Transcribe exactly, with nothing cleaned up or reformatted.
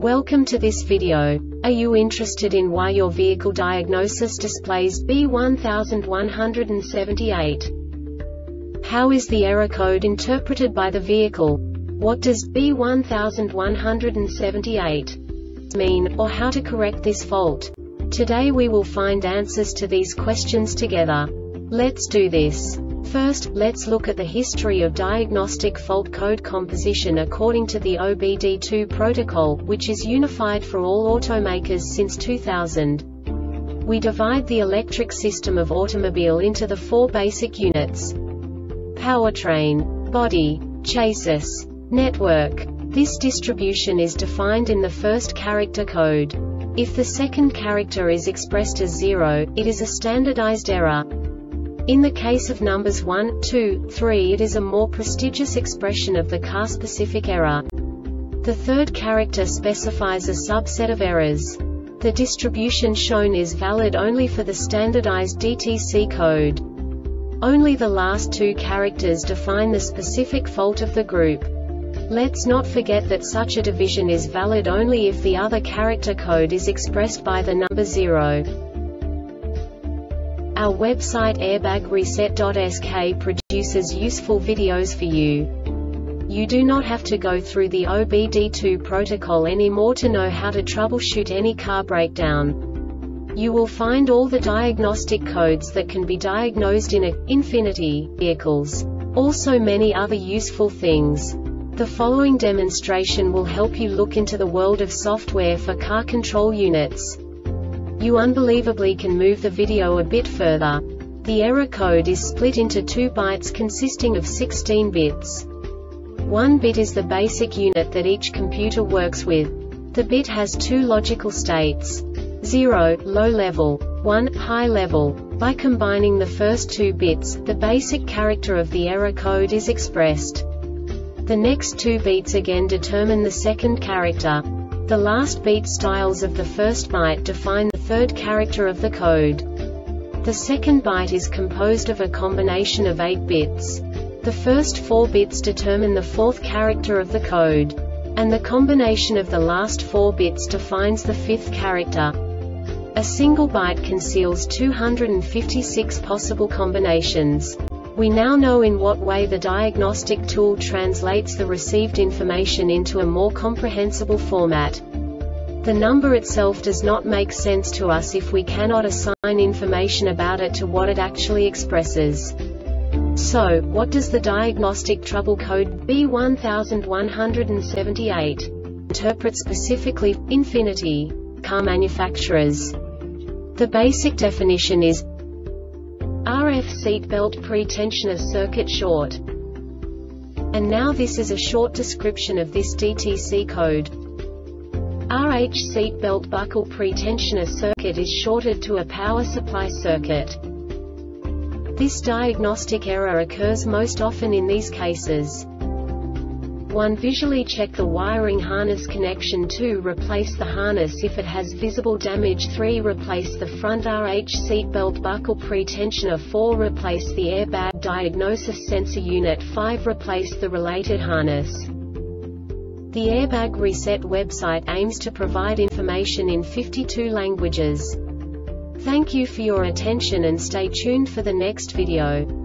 Welcome to this video. Are you interested in why your vehicle diagnosis displays B one one seven eight? How is the error code interpreted by the vehicle? What does B one one seven eight mean, or how to correct this fault? Today we will find answers to these questions together. Let's do this. First, let's look at the history of diagnostic fault code composition according to the O B D two protocol, which is unified for all automakers since two thousand. We divide the electric system of automobile into the four basic units: powertrain, body, chassis, network. This distribution is defined in the first character code. If the second character is expressed as zero, it is a standardized error. In the case of numbers one, two, three, it is a more prestigious expression of the car-specific error. The third character specifies a subset of errors. The distribution shown is valid only for the standardized D T C code. Only the last two characters define the specific fault of the group. Let's not forget that such a division is valid only if the other character code is expressed by the number zero. Our website airbag reset dot S K produces useful videos for you. You do not have to go through the O B D two protocol anymore to know how to troubleshoot any car breakdown. You will find all the diagnostic codes that can be diagnosed in a Infiniti vehicles. Also many other useful things. The following demonstration will help you look into the world of software for car control units. You unbelievably can move the video a bit further. The error code is split into two bytes consisting of sixteen bits. One bit is the basic unit that each computer works with. The bit has two logical states: zero, low level, one, high level. By combining the first two bits, the basic character of the error code is expressed. The next two bits again determine the second character. The last beat styles of the first byte define the third character of the code. The second byte is composed of a combination of eight bits. The first four bits determine the fourth character of the code. And the combination of the last four bits defines the fifth character. A single byte conceals two hundred fifty-six possible combinations. We now know in what way the diagnostic tool translates the received information into a more comprehensible format. The number itself does not make sense to us if we cannot assign information about it to what it actually expresses. So, what does the diagnostic trouble code B one one seven eight interpret specifically for Infiniti car manufacturers? The basic definition is R F seatbelt pre-tensioner circuit short. And now this is a short description of this D T C code. R H seatbelt buckle pre-tensioner circuit is shorted to a power supply circuit. This diagnostic error occurs most often in these cases. one Visually check the wiring harness connection. two Replace the harness if it has visible damage. three Replace the front R H seatbelt buckle pre-tensioner. four Replace the airbag diagnosis sensor unit. five Replace the related harness. The Airbag Reset website aims to provide information in fifty-two languages. Thank you for your attention and stay tuned for the next video.